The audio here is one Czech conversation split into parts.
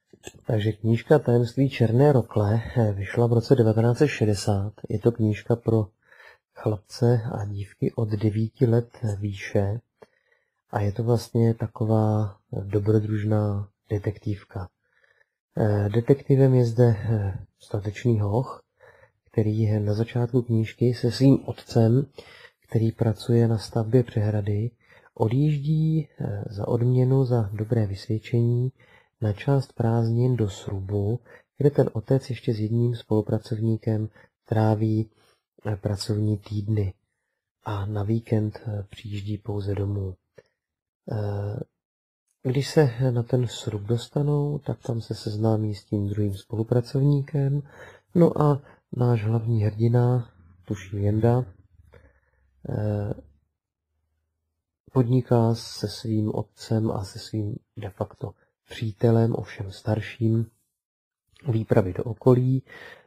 Takže knížka Tajemství černé rokle vyšla v roce 1960. Je to knížka pro chlapce a dívky od 9 let výše a je to vlastně taková dobrodružná detektivka. Detektivem je zde statečný hoch, který na začátku knížky se svým otcem, který pracuje na stavbě přehrady, odjíždí za odměnu za dobré vysvědčení na část prázdnin do Srubu, kde ten otec ještě s jedním spolupracovníkem tráví pracovní týdny a na víkend přijíždí pouze domů. Když se na ten Srub dostanou, tak tam se seznámí s tím druhým spolupracovníkem, no a náš hlavní hrdina, tuším Jenda, podniká se svým otcem a se svým de facto přítelem, ovšem starším, výpravy do okolí,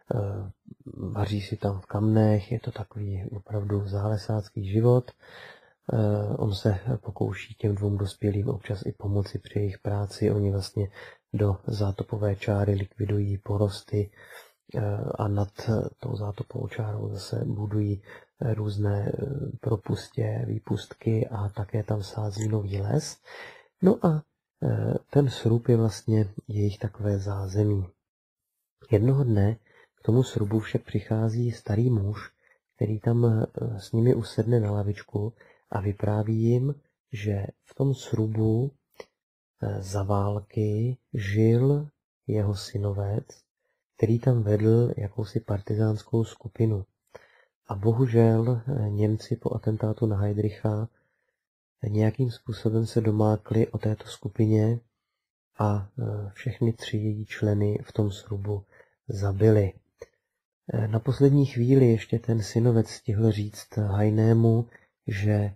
vaří si tam v kamnech, je to takový opravdu zálesácký život. On se pokouší těm dvou dospělým občas i pomoci při jejich práci. Oni vlastně do zátopové čáry likvidují porosty a nad tou zátopovou čárou zase budují různé propustě, výpustky a také tam sází nový les. No a ten Srub je vlastně jejich takové zázemí. Jednoho dne k tomu Srubu však přichází starý muž, který tam s nimi usedne na lavičku a vypráví jim, že v tom Srubu za války žil jeho synovec, který tam vedl jakousi partizánskou skupinu. A bohužel Němci po atentátu na Heydricha nějakým způsobem se domákli o této skupině a všechny 3 její členy v tom Srubu zabili. Na poslední chvíli ještě ten synovec stihl říct Hajnému, že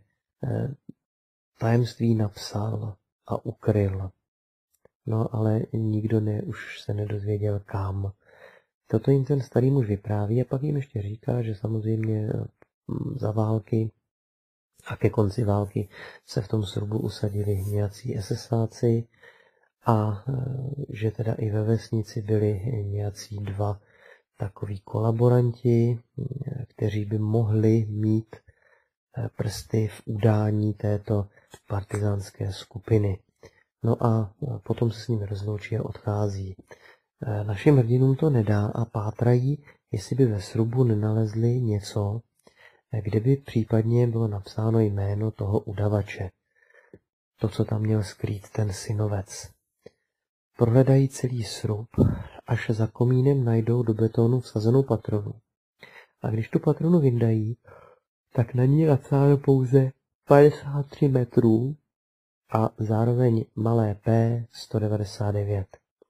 tajemství napsal a ukryl. No ale nikdo už se nedozvěděl kam. Toto jim ten starý muž vypráví a pak jim ještě říká, že samozřejmě za války a ke konci války se v tom Srubu usadili nějací esesáci a že teda i ve vesnici byli nějací 2 takoví kolaboranti, kteří by mohli mít prsty v udání této partizánské skupiny. No a potom se s nimi rozloučí a odchází. Našim hrdinům to nedá a pátrají, jestli by ve Srubu nenalezli něco, kde by případně bylo napsáno jméno toho udavače. To, co tam měl skrýt ten synovec. Prohledají celý Srub, až za komínem najdou do betonu vsazenou patronu. A když tu patronu vyndají, tak na ní je napsáno pouze 53 metrů a zároveň malé P 199.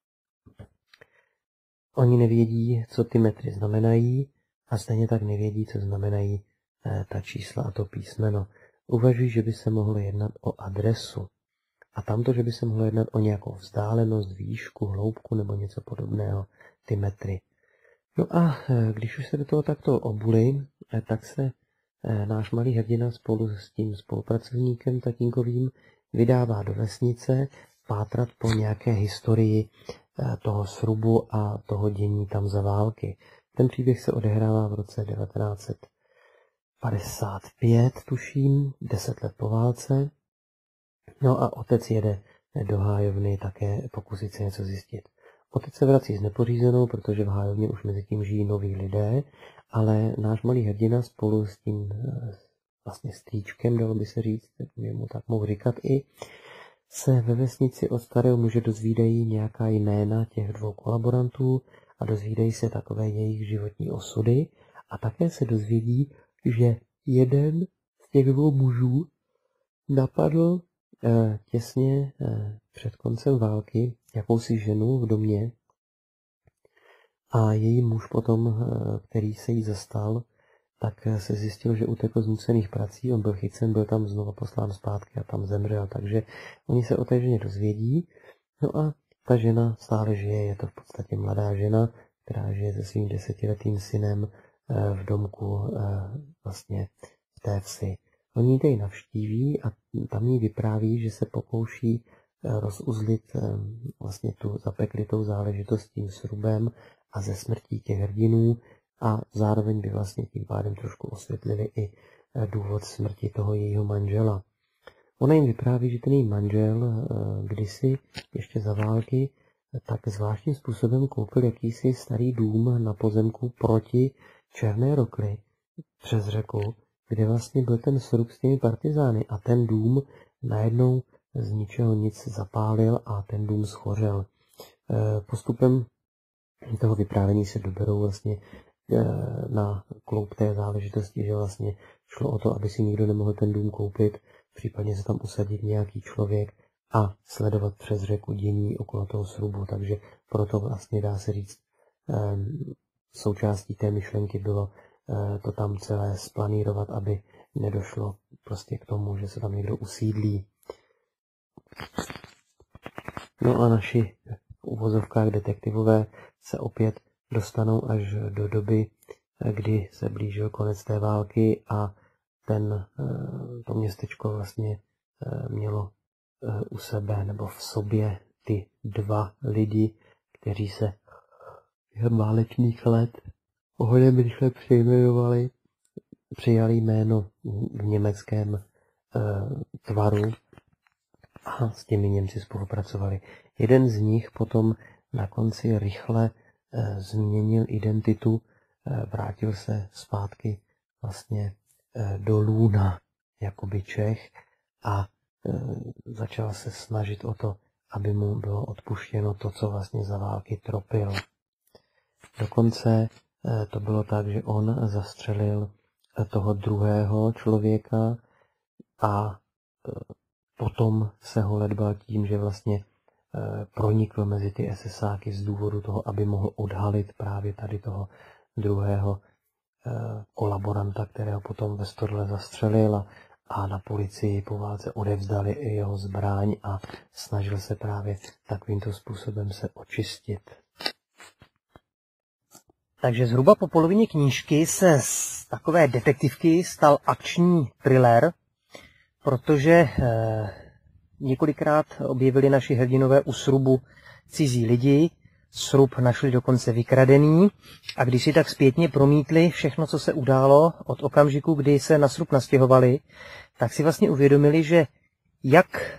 Oni nevědí, co ty metry znamenají a stejně tak nevědí, co znamenají ta čísla a to písmeno. Uvažují, že by se mohlo jednat o adresu. A tamto, že by se mohlo jednat o nějakou vzdálenost, výšku, hloubku nebo něco podobného, ty metry. No a když už se do toho takto obuli, tak se náš malý hrdina spolu s tím spolupracovníkem tatínkovým vydává do vesnice pátrat po nějaké historii toho Srubu a toho dění tam za války. Ten příběh se odehrává v roce 1955, tuším, 10 let po válce. No a otec jede do hájovny také pokusit se něco zjistit. Otec se vrací s nepořízenou, protože v hájovně už mezi tím žijí noví lidé, ale náš malý hrdina spolu s tím vlastně strýčkem, dalo by se říct, mu tak mohu říkat i, se ve vesnici od starého muže dozvídají nějaká jména těch 2 kolaborantů a dozvídají se takové jejich životní osudy a také se dozvědí, že jeden z těch 2 mužů napadl těsně před koncem války jakousi ženu v domě a její muž potom, který se jí zastal, tak se zjistil, že utekl z nucených prací, on byl chycen, byl tam znovu poslán zpátky a tam zemřel, takže oni se o té ženě dozvědí. No a ta žena stále žije, je to v podstatě mladá žena, která žije se svým 10letým synem v domku vlastně v té vsi. Oni ji navštíví a tam jí vypráví, že se pokouší rozuzlit vlastně tu zapeklitou záležitost tím srubem a ze smrtí těch hrdinů a zároveň by vlastně tím pádem trošku osvětlili i důvod smrti toho jejího manžela. Ona jim vypráví, že ten její manžel kdysi ještě za války tak zvláštním způsobem koupil jakýsi starý dům na pozemku proti Černé Rokli přes řeku, kde vlastně byl ten srub s těmi partizány a ten dům najednou z ničeho nic zapálil a ten dům schořel. Postupem toho vyprávění se doberou vlastně na kloub té záležitosti, že vlastně šlo o to, aby si nikdo nemohl ten dům koupit, případně se tam usadit nějaký člověk a sledovat přes řeku dění okolo toho srubu. Takže proto vlastně dá se říct, součástí té myšlenky bylo to tam celé splanírovat, aby nedošlo prostě k tomu, že se tam někdo usídlí. No a naši v uvozovkách detektivové se opět dostanou až do doby, kdy se blížil konec té války a to městečko vlastně mělo u sebe nebo v sobě ty dva lidi, kteří se během válečných let hodně rychle přejmenovali, přijali jméno v německém tvaru a s těmi Němci spolupracovali. Jeden z nich potom na konci rychle změnil identitu, vrátil se zpátky vlastně do Lůna jakoby Čech a začal se snažit o to, aby mu bylo odpuštěno to, co vlastně za války tropil. Dokonce to bylo tak, že on zastřelil toho druhého člověka a potom se ho ledbal tím, že vlastně pronikl mezi ty SSáky z důvodu toho, aby mohl odhalit právě tady toho druhého kolaboranta, kterého potom ve Storle zastřelil a na policii po válce odevzdali i jeho zbraň a snažil se právě takovýmto způsobem se očistit. Takže zhruba po polovině knížky se z takové detektivky stal akční thriller, protože několikrát objevili naši hrdinové u srubu cizí lidi, srub našli dokonce vykradený a když si tak zpětně promítli všechno, co se událo od okamžiku, kdy se na srub nastěhovali, tak si vlastně uvědomili, že jak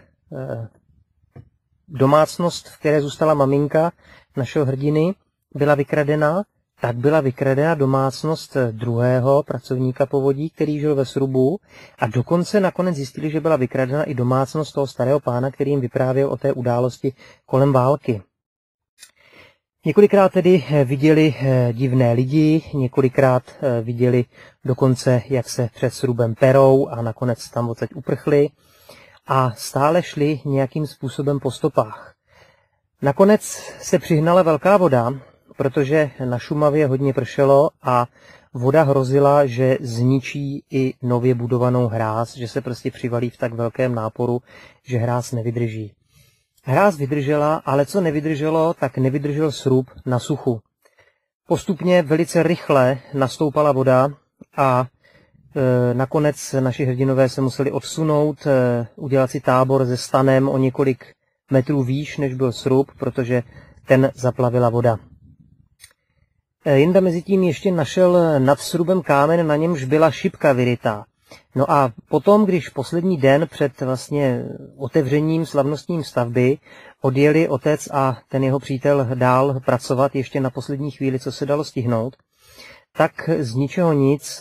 domácnost, v které zůstala maminka našeho hrdiny, byla vykradena, tak byla vykradena domácnost druhého pracovníka povodí, který žil ve srubu a dokonce nakonec zjistili, že byla vykradena i domácnost toho starého pána, který jim vyprávěl o té události kolem války. Několikrát tedy viděli divné lidi, několikrát viděli dokonce, jak se před srubem perou a nakonec tam odsaď uprchli a stále šli nějakým způsobem po stopách. Nakonec se přihnala velká voda, protože na Šumavě hodně pršelo a voda hrozila, že zničí i nově budovanou hráz, že se prostě přivalí v tak velkém náporu, že hráz nevydrží. Hráz vydržela, ale co nevydrželo, tak nevydržel srub na suchu. Postupně velice rychle nastoupala voda a nakonec naši hrdinové se museli odsunout, udělat si tábor se stanem o několik metrů výš, než byl srub, protože ten zaplavila voda. Jinda mezi tím ještě našel nad srubem kámen, na němž byla šipka vyrytá. No a potom, když poslední den před vlastně otevřením slavnostním stavby odjeli otec a ten jeho přítel dál pracovat ještě na poslední chvíli, co se dalo stihnout, tak z ničeho nic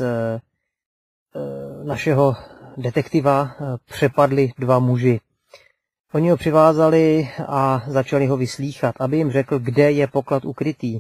našeho detektiva přepadli dva muži. Oni ho přivázali a začali ho vyslýchat, aby jim řekl, kde je poklad ukrytý.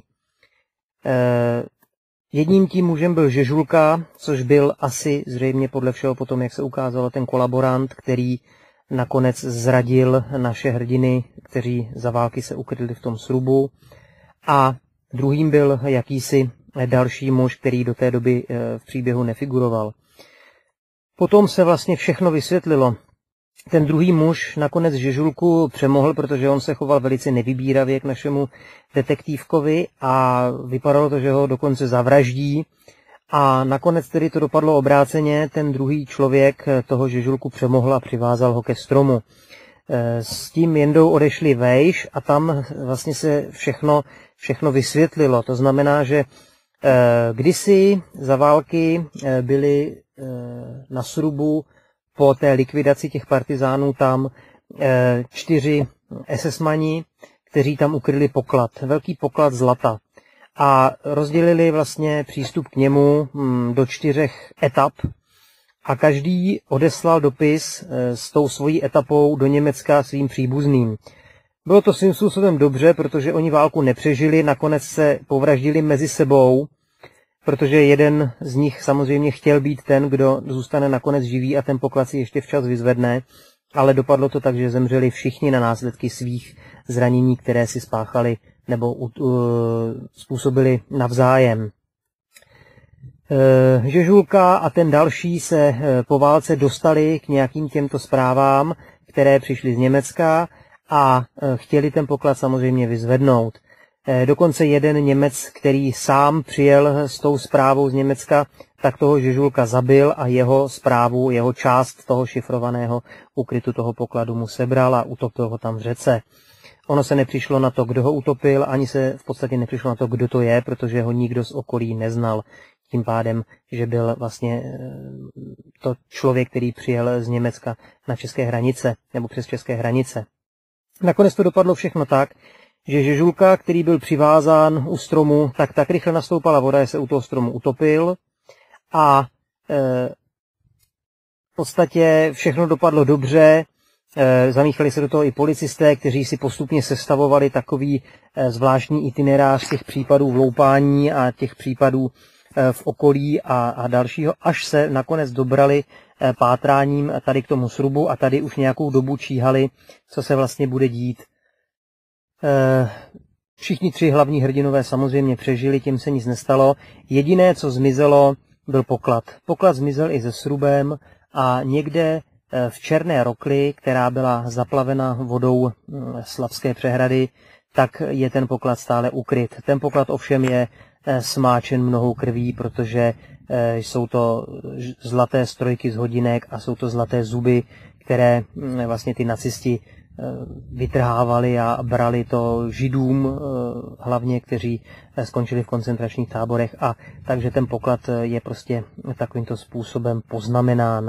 Jedním tím mužem byl Žežulka, což byl asi zřejmě podle všeho potom, jak se ukázalo, ten kolaborant, který nakonec zradil naše hrdiny, kteří za války se ukryli v tom srubu. A druhým byl jakýsi další muž, který do té doby v příběhu nefiguroval. Potom se vlastně všechno vysvětlilo. Ten druhý muž nakonec Žežulku přemohl, protože on se choval velice nevybíravě k našemu detektívkovi a vypadalo to, že ho dokonce zavraždí. A nakonec tedy to dopadlo obráceně, ten druhý člověk toho Žežulku přemohl a přivázal ho ke stromu. S tím Jendou odešli vejš a tam vlastně se všechno vysvětlilo. To znamená, že kdysi za války byli na Srubu po té likvidaci těch partizánů tam 4 SS-mani, kteří tam ukryli poklad, velký poklad zlata. A rozdělili vlastně přístup k němu do 4 etap a každý odeslal dopis s tou svojí etapou do Německa svým příbuzným. Bylo to svým způsobem dobře, protože oni válku nepřežili, nakonec se povraždili mezi sebou, protože jeden z nich samozřejmě chtěl být ten, kdo zůstane nakonec živý a ten poklad si ještě včas vyzvedne, ale dopadlo to tak, že zemřeli všichni na následky svých zranění, které si spáchali nebo způsobili navzájem. Žežulka a ten další se po válce dostali k nějakým těmto zprávám, které přišly z Německa a chtěli ten poklad samozřejmě vyzvednout. Dokonce jeden Němec, který sám přijel s tou zprávou z Německa, tak toho Žežulka zabil a jeho zprávu, jeho část toho šifrovaného ukrytu toho pokladu mu sebral a utopil ho tam v řece. Ono se nepřišlo na to, kdo ho utopil, ani se v podstatě nepřišlo na to, kdo to je, protože ho nikdo z okolí neznal. Tím pádem, že byl vlastně to člověk, který přijel z Německa na české hranice, nebo přes české hranice. Nakonec to dopadlo všechno tak, že Žežulka, který byl přivázán u stromu, tak rychle nastoupala voda, že se u toho stromu utopil a v podstatě všechno dopadlo dobře. Zamíchali se do toho i policisté, kteří si postupně sestavovali takový zvláštní itinerář těch případů vloupání a těch případů v okolí a dalšího, až se nakonec dobrali pátráním tady k tomu Srubu a tady už nějakou dobu číhali, co se vlastně bude dít. Všichni 3 hlavní hrdinové samozřejmě přežili, tím se nic nestalo. Jediné, co zmizelo, byl poklad. Poklad zmizel i se Srubem a někde v Černé Rokli, která byla zaplavena vodou Slabské přehrady, tak je ten poklad stále ukryt. Ten poklad ovšem je smáčen mnohou krví, protože jsou to zlaté strojky z hodinek a jsou to zlaté zuby, které vlastně ty nacisti vytrhávali a brali to Židům hlavně, kteří skončili v koncentračních táborech, a takže ten poklad je prostě takovýmto způsobem poznamenán.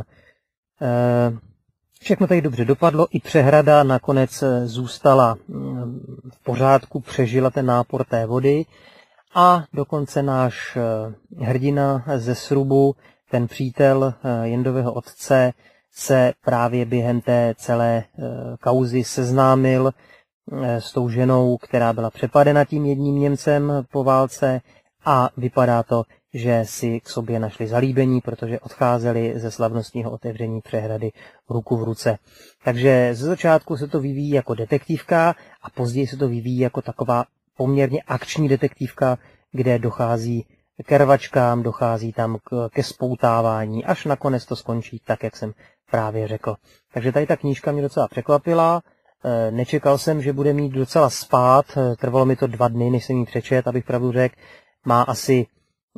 Všechno tady dobře dopadlo, i přehrada nakonec zůstala v pořádku, přežila ten nápor té vody a dokonce náš hrdina ze Srubu, ten přítel Jendového otce, se právě během té celé kauzy seznámil s tou ženou, která byla přepadena tím jedním Němcem po válce, a vypadá to, že si k sobě našli zalíbení, protože odcházeli ze slavnostního otevření přehrady ruku v ruce. Takže ze začátku se to vyvíjí jako detektivka a později se to vyvíjí jako taková poměrně akční detektivka, kde dochází ke rvačkám, dochází tam ke spoutávání, až nakonec to skončí tak, jak jsem právě řekl. Takže tady ta knížka mě docela překvapila. Nečekal jsem, že bude mít docela spád. Trvalo mi to 2 dny, než jsem ji přečet, abych pravdu řekl. Má asi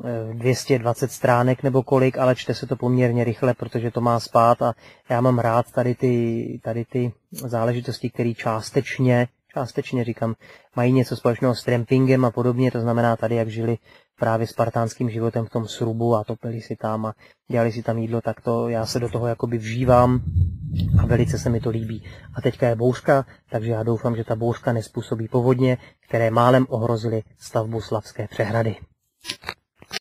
220 stránek nebo kolik, ale čte se to poměrně rychle, protože to má spád a já mám rád tady ty záležitosti, které částečně říkám, mají něco společného s trampingem a podobně, to znamená tady, jak žili právě spartánským životem v tom Srubu a topili si tam a dělali si tam jídlo, tak to já se do toho jakoby vžívám a velice se mi to líbí. A teďka je bouřka, takže já doufám, že ta bouřka nespůsobí povodně, které málem ohrozily stavbu Slabské přehrady.